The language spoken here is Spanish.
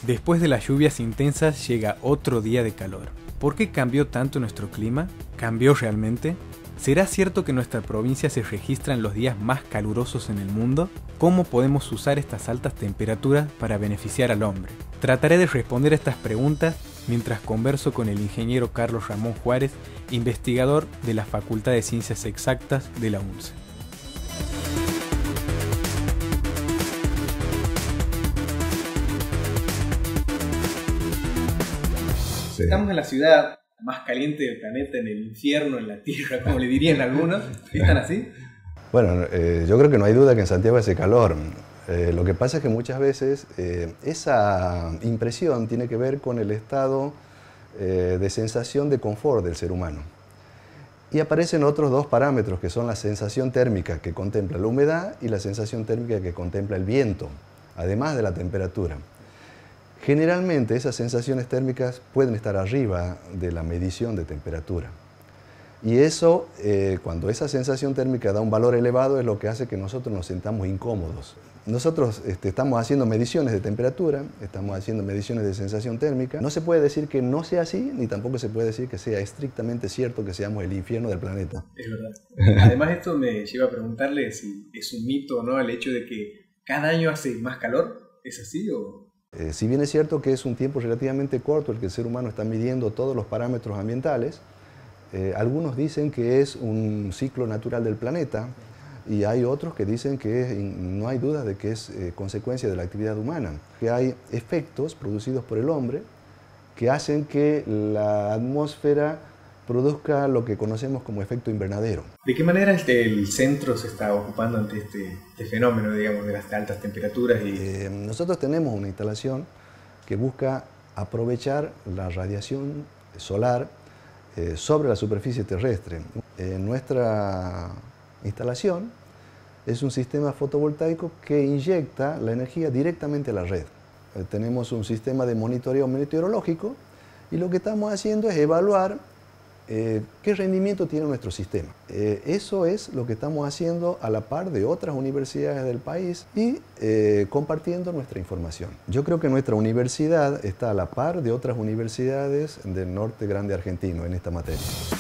Después de las lluvias intensas llega otro día de calor. ¿Por qué cambió tanto nuestro clima? ¿Cambió realmente? ¿Será cierto que en nuestra provincia se registran los días más calurosos en el mundo? ¿Cómo podemos usar estas altas temperaturas para beneficiar al hombre? Trataré de responder estas preguntas mientras converso con el ingeniero Carlos Ramón Juárez, investigador de la Facultad de Ciencias Exactas de la UNCE. Sí. Estamos en la ciudad más caliente del planeta, en el infierno, en la tierra, como le dirían algunos. ¿Están así? Bueno, yo creo que no hay duda que en Santiago hace calor. Lo que pasa es que muchas veces esa impresión tiene que ver con el estado de sensación de confort del ser humano. Y aparecen otros dos parámetros que son la sensación térmica que contempla la humedad y la sensación térmica que contempla el viento, además de la temperatura. Generalmente esas sensaciones térmicas pueden estar arriba de la medición de temperatura. Y eso, cuando esa sensación térmica da un valor elevado, es lo que hace que nosotros nos sintamos incómodos. Nosotros estamos haciendo mediciones de temperatura, estamos haciendo mediciones de sensación térmica. No se puede decir que no sea así, ni tampoco se puede decir que sea estrictamente cierto que seamos el infierno del planeta. Es verdad. Además, esto me lleva a preguntarle si es un mito o no el hecho de que cada año hace más calor. ¿Es así o...? Si bien es cierto que es un tiempo relativamente corto el que el ser humano está midiendo todos los parámetros ambientales, algunos dicen que es un ciclo natural del planeta y hay otros que dicen que no hay duda de que es consecuencia de la actividad humana, que hay efectos producidos por el hombre que hacen que la atmósfera produzca lo que conocemos como efecto invernadero. ¿De qué manera el centro se está ocupando ante este fenómeno, digamos, de las altas temperaturas? Nosotros tenemos una instalación que busca aprovechar la radiación solar sobre la superficie terrestre. Nuestra instalación es un sistema fotovoltaico que inyecta la energía directamente a la red. Tenemos un sistema de monitoreo meteorológico y lo que estamos haciendo es evaluar qué rendimiento tiene nuestro sistema. Eso es lo que estamos haciendo a la par de otras universidades del país y compartiendo nuestra información. Yo creo que nuestra universidad está a la par de otras universidades del norte grande argentino en esta materia.